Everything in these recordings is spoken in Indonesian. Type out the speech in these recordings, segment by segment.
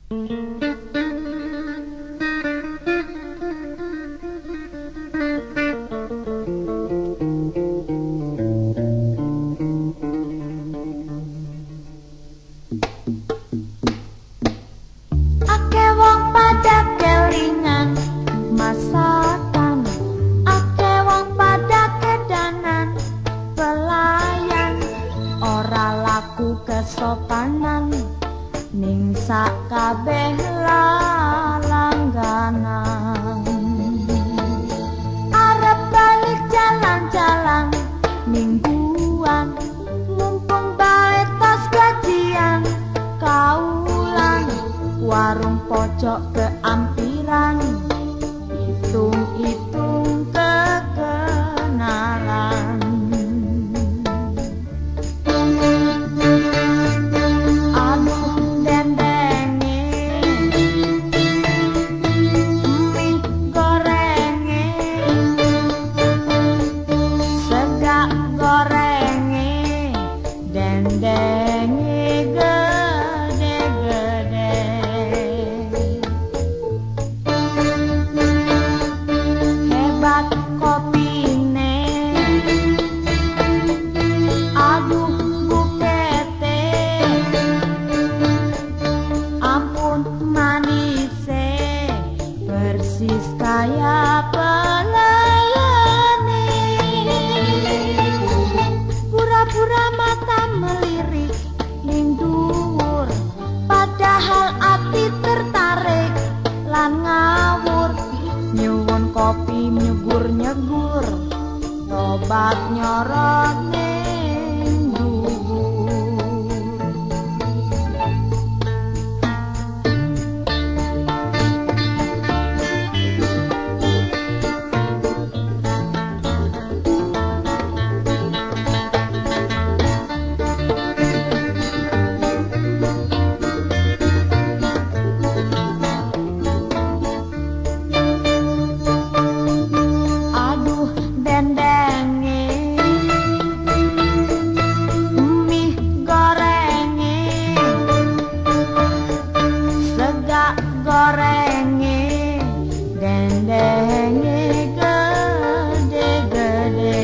Ake wong pada kelingan masakan, ake wong pada kedanan pelayan, ora laku kesopanan ning sakabeh langganan. Arep balik jalan-jalan mingguan, mumpung bae tas gajian kaulan, warung pojok keampiran, hitung-hitung kekenalan. Aduh dendenge, mie gorenge, sega gorenge, dendenge gede-gede. Hebat kopine, aduh bukete, ampun manise, persis kaya pelayane. Pura-pura mata melirik ning dhuwur, padahal ati tertarik lan ngawur. Nyuwun kopi nyugur-nyegur, tobat nyorot ning dhuwur. Aduh dendenge, mie gorenge, sega gorenge, dendenge gede-gede.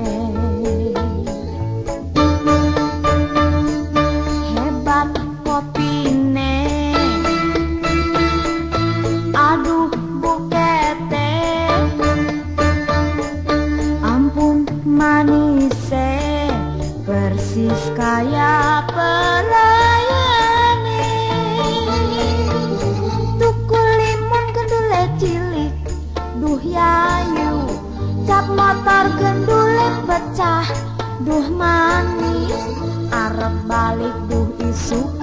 Hebat kopine, aduh bukete, ampun manise, persis kaya pelayane. Tukul limun gendule cilik, duh yayu, cap motor gendule pecah, duh manis, arep balik duh isu